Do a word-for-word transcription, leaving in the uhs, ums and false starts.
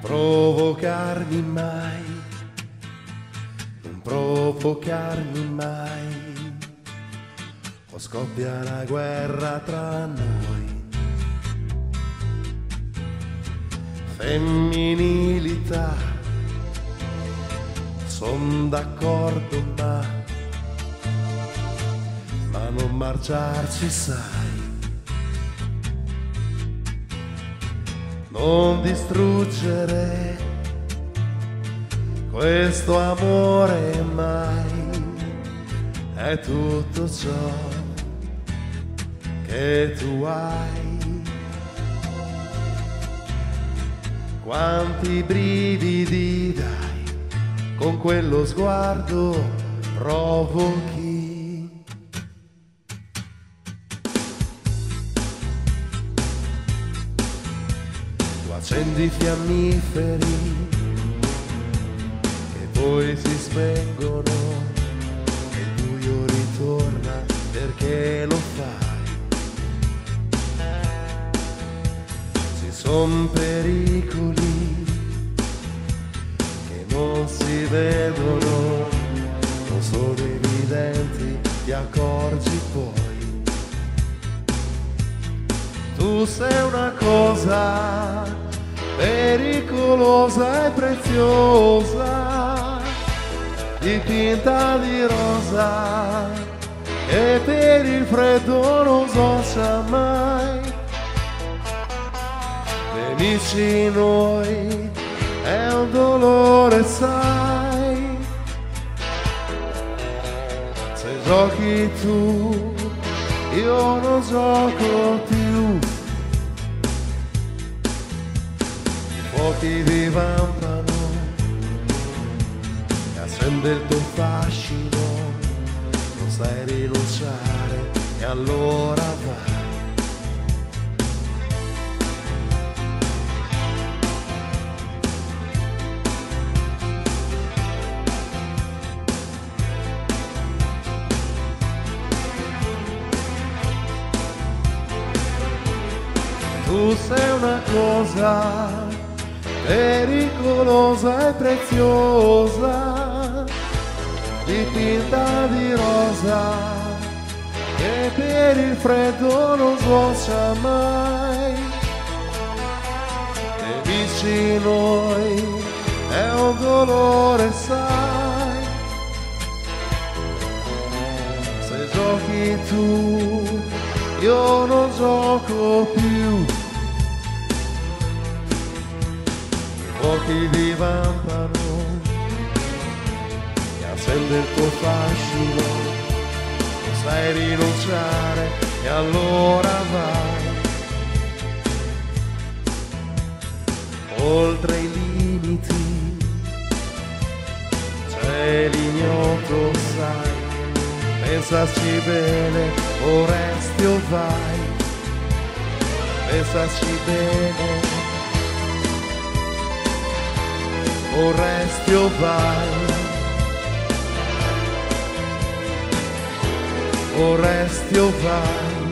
provocarmi mai, non provocarmi mai, o scoppia la guerra tra noi. Femminilità, son d'accordo ma, ma non marciarci sai. Non distruggere questo amore mai, è tutto ciò che tu hai. Quanti brividi dai, con quello sguardo provochi. Accendi fiammiferi che poi si spengono e il buio ritorna perché lo fai. Ci son pericoli che non si vedono, non sono evidenti, ti accorgi poi. Tu sei una cosa pericolosa e preziosa, dipinta di rosa, che per il freddo non sboccia mai. Nemici noi, è un dolore sai, se giochi tu, io non gioco più. Fuochi divampano e accende il tuo fascino, non sai rinunciare e allora vai. Tu sei una cosa pericolosa e preziosa, dipinta di rosa, che per il freddo non sboccia mai. Nemici noi, è un dolore sai, se giochi tu, io non gioco più. Fuochi divampano e accende il tuo fascino, non sai rinunciare e allora vai. Oltre i limiti c'è l'ignoto sai, pensaci bene o resti o vai, pensaci bene o resti o vai, o resti o vai.